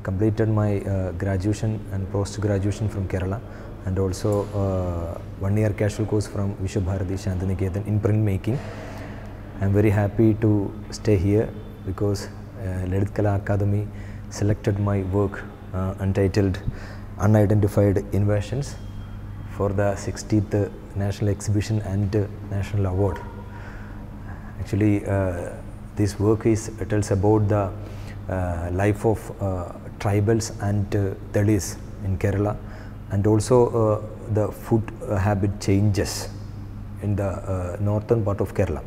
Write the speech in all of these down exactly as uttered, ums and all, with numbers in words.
completed my uh, graduation and post-graduation from Kerala, and also uh, one year casual course from Vishwabharati Shantiniketan in printmaking. I am very happy to stay here because uh, Ladit Kala Akademi selected my work uh, entitled Unidentified Inventions for the sixtieth National Exhibition and uh, National Award. Actually, uh, this work is uh, tells about the uh, life of uh, tribals and uh, Dalits in Kerala, and also uh, the food uh, habit changes in the uh, northern part of Kerala.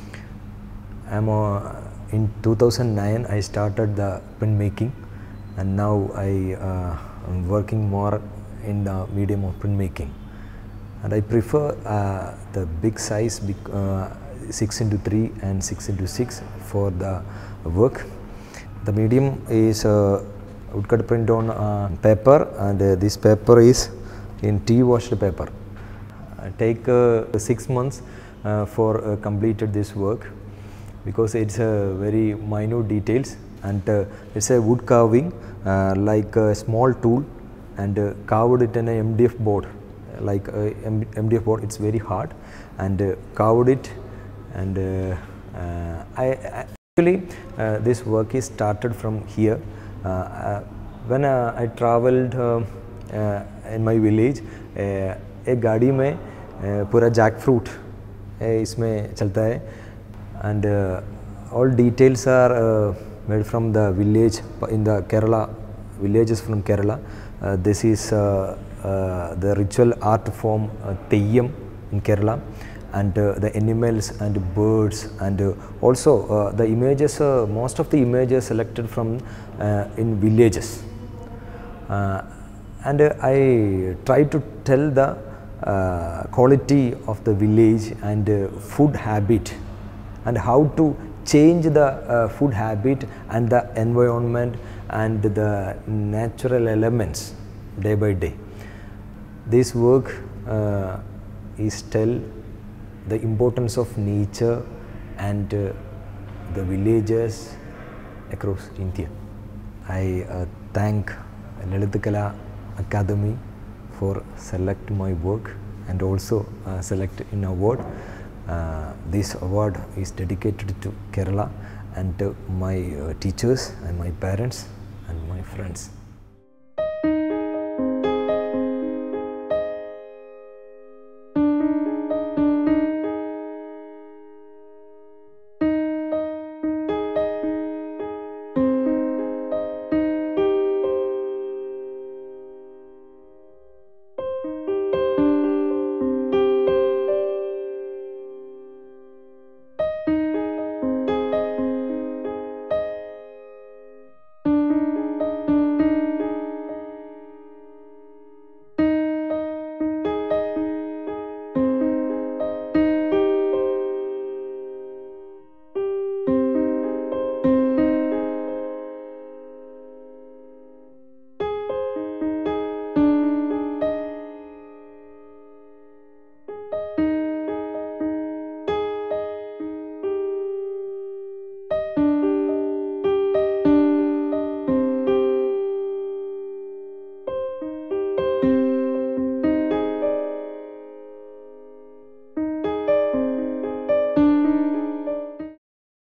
I'm, uh, in two thousand nine I started the printmaking, and now I uh, am working more in the medium of printmaking. And I prefer uh, the big size, big, uh, six into three and six into six for the work. The medium is uh, woodcut print on uh, paper, and uh, this paper is in tea washed paper. I take uh, six months uh, for uh, completed this work, because it's a uh, very minute details, and uh, it's a wood carving uh, like a small tool, and uh, carved it in a M D F board, like a M D F board. It's very hard, and uh, carved it, and uh, uh, I, I actually uh, this work is started from here. Uh, uh, when uh, I traveled uh, uh, in my village, uh, एक गाड़ी में uh, पूरा jackfruit इसमें चलता है, and uh, all details are uh, made from the village in the Kerala villages from Kerala. Uh, this is uh, uh, the ritual art form uh, Teyyam in Kerala, and uh, the animals and birds, and uh, also uh, the images, uh, most of the images selected from uh, in villages, uh, and uh, I try to tell the uh, quality of the village and uh, food habit, and how to change the uh, food habit and the environment and the natural elements day by day. This work uh, is tell the importance of nature and uh, the villages across India. I uh, thank Ladit Kala Akademi for select my work and also uh, select an award. Uh, this award is dedicated to Kerala and to my uh, teachers and my parents and my friends.